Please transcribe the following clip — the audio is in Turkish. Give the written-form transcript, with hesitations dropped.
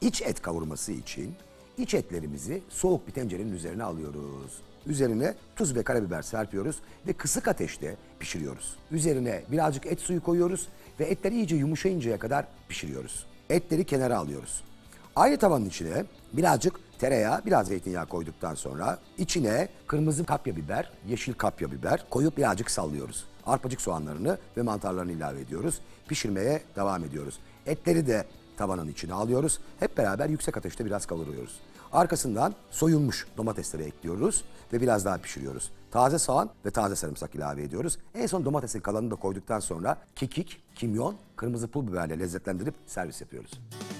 İç et kavurması için iç etlerimizi soğuk bir tencerenin üzerine alıyoruz. Üzerine tuz ve karabiber serpiyoruz ve kısık ateşte pişiriyoruz. Üzerine birazcık et suyu koyuyoruz ve etler iyice yumuşayıncaya kadar pişiriyoruz. Etleri kenara alıyoruz. Aynı tavanın içine birazcık tereyağı, biraz zeytinyağı koyduktan sonra içine kırmızı kapya biber, yeşil kapya biber koyup birazcık sallıyoruz. Arpacık soğanlarını ve mantarlarını ilave ediyoruz. Pişirmeye devam ediyoruz. Etleri de tavanın içine alıyoruz. Hep beraber yüksek ateşte biraz kavuruyoruz. Arkasından soyulmuş domatesleri ekliyoruz ve biraz daha pişiriyoruz. Taze soğan ve taze sarımsak ilave ediyoruz. En son domatesin kalanını da koyduktan sonra kekik, kimyon, kırmızı pul biberle lezzetlendirip servis yapıyoruz.